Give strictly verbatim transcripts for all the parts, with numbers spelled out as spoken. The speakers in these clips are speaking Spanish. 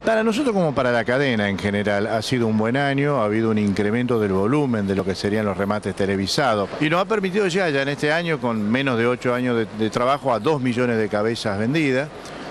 Para nosotros como para la cadena en general ha sido un buen año, ha habido un incremento del volumen de lo que serían los remates televisados y nos ha permitido llegar ya en este año con menos de ocho años de, de trabajo a dos millones de cabezas vendidas.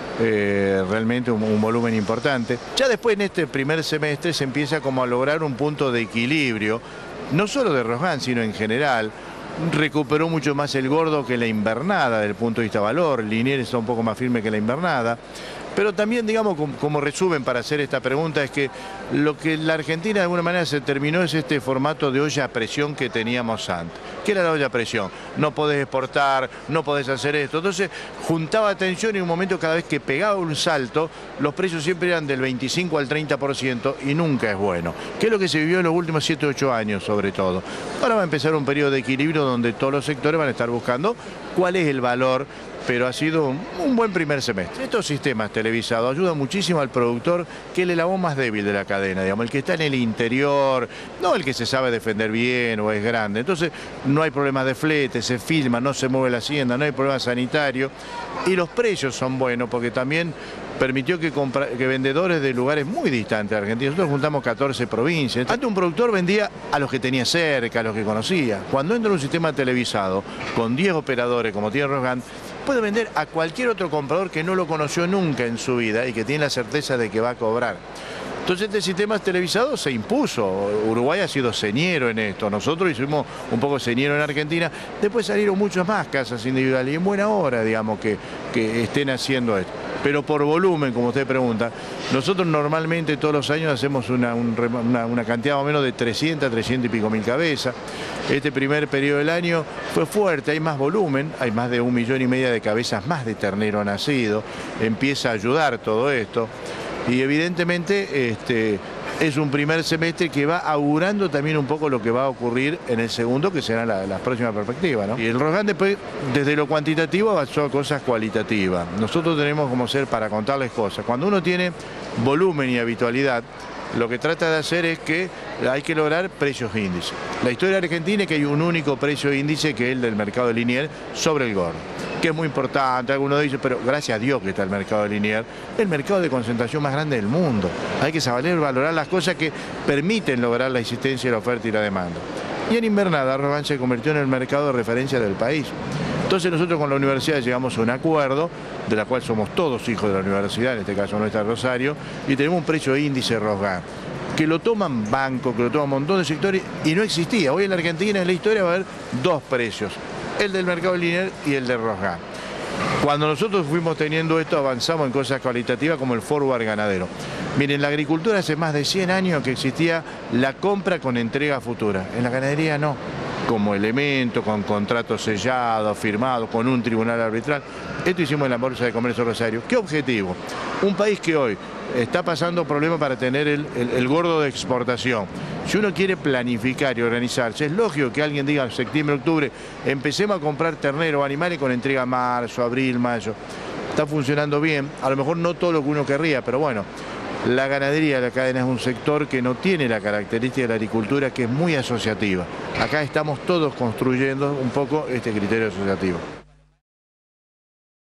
Eh, realmente un, un volumen importante. Ya después en este primer semestre se empieza como a lograr un punto de equilibrio, no solo de Rosgan, sino en general. Recuperó mucho más el gordo que la invernada desde el punto de vista valor, Liniers está un poco más firme que la invernada. Pero también, digamos, como, como resumen para hacer esta pregunta, es que lo que la Argentina de alguna manera se terminó es este formato de olla a presión que teníamos antes. ¿Qué era la olla a presión? No podés exportar, no podés hacer esto. Entonces juntaba atención y en un momento cada vez que pegaba un salto, los precios siempre eran del veinticinco al treinta por ciento y nunca es bueno. ¿Qué es lo que se vivió en los últimos siete u ocho años sobre todo? Ahora va a empezar un periodo de equilibrio donde todos los sectores van a estar buscando cuál es el valor, pero ha sido un, un buen primer semestre. Estos sistemas televisados ayudan muchísimo al productor, que es el eslabón más débil de la cadena, digamos, el que está en el interior, no el que se sabe defender bien o es grande. Entonces no hay problemas de flete, se filma, no se mueve la hacienda, no hay problemas sanitarios y los precios son buenos porque también permitió que, que vendedores de lugares muy distantes de Argentina, nosotros juntamos catorce provincias. Antes un productor vendía a los que tenía cerca, a los que conocía. Cuando entra un sistema televisado con diez operadores como tiene Rosgan, puede vender a cualquier otro comprador que no lo conoció nunca en su vida y que tiene la certeza de que va a cobrar. Entonces este sistema televisado se impuso. Uruguay ha sido señero en esto. Nosotros hicimos un poco señero en Argentina. Después salieron muchas más casas individuales y en buena hora, digamos, que, que estén haciendo esto. Pero por volumen, como usted pregunta, nosotros normalmente todos los años hacemos una, una, una cantidad más o menos de trescientas, trescientas y pico mil cabezas. Este primer periodo del año fue fuerte, hay más volumen, hay más de un millón y medio de cabezas más de ternero nacido. Empieza a ayudar todo esto. Y evidentemente este, es un primer semestre que va augurando también un poco lo que va a ocurrir en el segundo, que serán las la próximas perspectivas, ¿no? Y el Rosgan después, desde lo cuantitativo, avanzó a cosas cualitativas. Nosotros tenemos como ser para contarles cosas. Cuando uno tiene volumen y habitualidad, lo que trata de hacer es que hay que lograr precios índice. La historia argentina es que hay un único precio índice, que es el del mercado de Liniers sobre el gordo, que es muy importante. Algunos dicen, pero gracias a Dios que está el mercado de Liniers, el mercado de concentración más grande del mundo. Hay que saber valorar las cosas que permiten lograr la existencia, la oferta y la demanda. Y en invernada, Rosgan se convirtió en el mercado de referencia del país. Entonces nosotros con la universidad llegamos a un acuerdo, de la cual somos todos hijos de la universidad, en este caso nuestra Rosario, y tenemos un precio índice Rosgan, que lo toman bancos, que lo toman un montón de sectores, y no existía. Hoy en la Argentina, en la historia, va a haber dos precios, el del mercado Liniers y el de Rosgan. Cuando nosotros fuimos teniendo esto, avanzamos en cosas cualitativas como el forward ganadero. Miren, en la agricultura hace más de cien años que existía la compra con entrega futura. En la ganadería no, como elemento, con contratos sellados, firmados, con un tribunal arbitral. Esto hicimos en la Bolsa de Comercio Rosario. ¿Qué objetivo? Un país que hoy está pasando problemas para tener el, el, el gordo de exportación. Si uno quiere planificar y organizarse, es lógico que alguien diga en septiembre, octubre, empecemos a comprar ternero o animales con entrega marzo, abril, mayo. Está funcionando bien, a lo mejor no todo lo que uno querría, pero bueno, la ganadería, la cadena es un sector que no tiene la característica de la agricultura, que es muy asociativa. Acá estamos todos construyendo un poco este criterio asociativo.